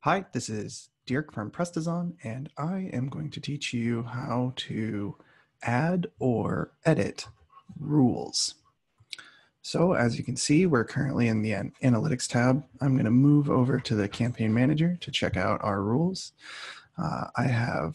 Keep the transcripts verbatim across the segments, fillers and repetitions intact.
Hi, this is Dirk from Prestozon, and I am going to teach you how to add or edit rules. So as you can see, we're currently in the Analytics tab. I'm going to move over to the Campaign Manager to check out our rules. Uh, I have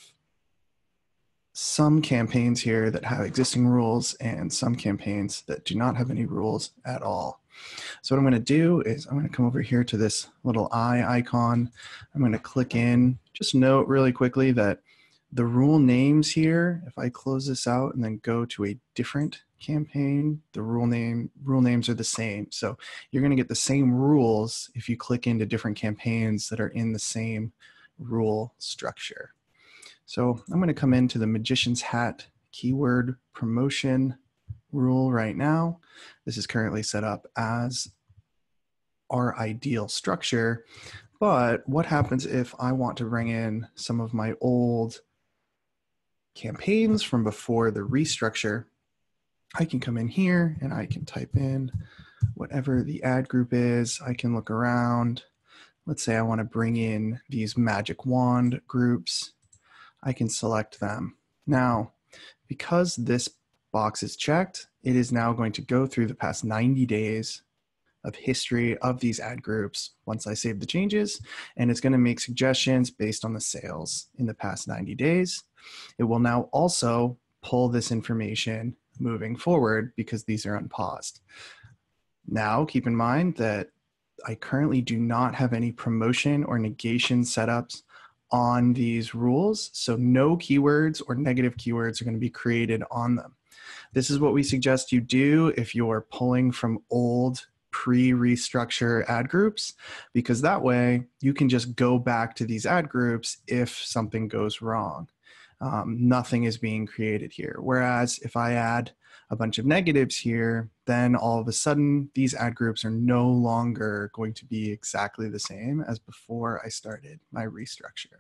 some campaigns here that have existing rules and some campaigns that do not have any rules at all. So what I'm going to do is I'm going to come over here to this little eye icon. I'm going to click in. Just note really quickly that the rule names here, if I close this out and then go to a different campaign, the rule name rule names are the same. So you're going to get the same rules if you click into different campaigns that are in the same rule structure. So I'm going to come into the Magician's Hat keyword promotion rule right now. This is currently set up as our ideal structure, but what happens if I want to bring in some of my old campaigns from before the restructure? I can come in here and I can type in whatever the ad group is. I can look around. Let's say I want to bring in these magic wand groups. I can select them. Now, because this box is checked, it is now going to go through the past ninety days of history of these ad groups once I save the changes, and it's going to make suggestions based on the sales in the past ninety days. It will now also pull this information moving forward because these are unpaused. Now, keep in mind that I currently do not have any promotion or negation setups on these rules, so no keywords or negative keywords are going to be created on them. This is what we suggest you do if you're pulling from old pre-restructure ad groups, because that way you can just go back to these ad groups if something goes wrong. Um, nothing is being created here. Whereas if I add a bunch of negatives here, then all of a sudden these ad groups are no longer going to be exactly the same as before I started my restructure.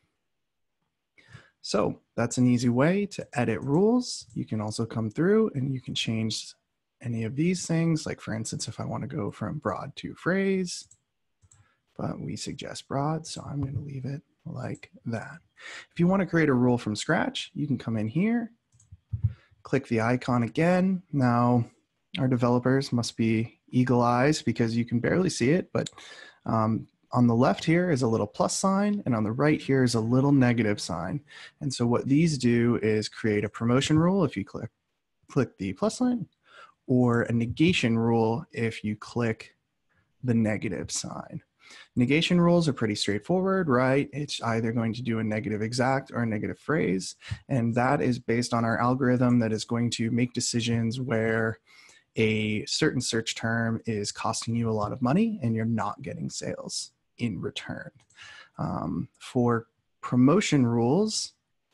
So that's an easy way to edit rules. You can also come through and you can change any of these things. Like for instance, if I want to go from broad to phrase, but we suggest broad, so I'm going to leave it like that. If you want to create a rule from scratch, you can come in here, click the icon again. Now, our developers must be eagle eyes because you can barely see it, but um, on the left here is a little plus sign, and on the right here is a little negative sign. And so what these do is create a promotion rule if you click, click the plus sign, or a negation rule if you click the negative sign. Negation rules are pretty straightforward, right? It's either going to do a negative exact or a negative phrase, and that is based on our algorithm that is going to make decisions where a certain search term is costing you a lot of money and you're not getting sales in return. Um, for promotion rules,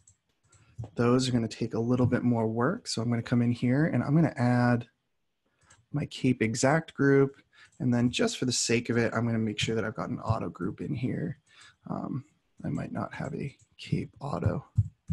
those are going to take a little bit more work, so I'm going to come in here and I'm going to add my cape exact group. And then just for the sake of it, I'm going to make sure that I've got an auto group in here. Um, I might not have a cape auto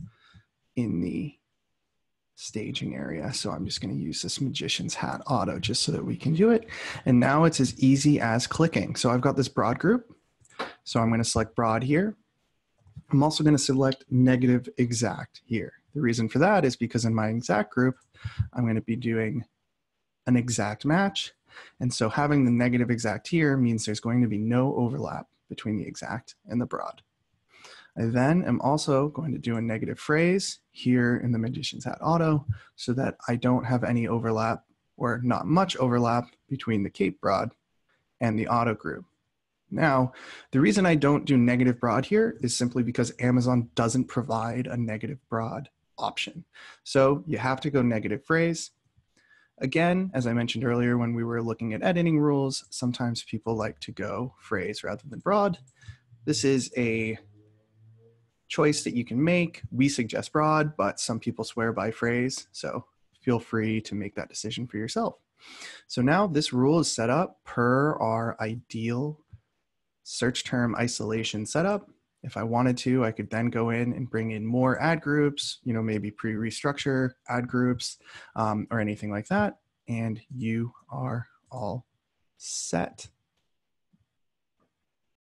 in the staging area. So I'm just going to use this Magician's Hat auto just so that we can do it. And now it's as easy as clicking. So I've got this broad group. So I'm going to select broad here. I'm also going to select negative exact here. The reason for that is because in my exact group, I'm going to be doing an exact match. And so having the negative exact here means there's going to be no overlap between the exact and the broad. I then am also going to do a negative phrase here in the Magician's Hat auto so that I don't have any overlap or not much overlap between the cape broad and the auto group. Now, the reason I don't do negative broad here is simply because Amazon doesn't provide a negative broad option. So you have to go negative phrase. Again, as I mentioned earlier when we were looking at editing rules, sometimes people like to go phrase rather than broad. This is a choice that you can make. We suggest broad, but some people swear by phrase, so feel free to make that decision for yourself. So now this rule is set up per our ideal search term isolation setup. If I wanted to, I could then go in and bring in more ad groups, you know, maybe pre-restructure ad groups um, or anything like that, and you are all set.